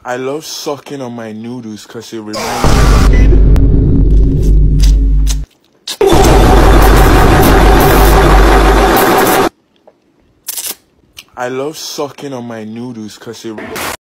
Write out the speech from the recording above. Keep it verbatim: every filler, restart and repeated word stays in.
I love sucking on my noodles because it reminds me. I love sucking on my noodles because it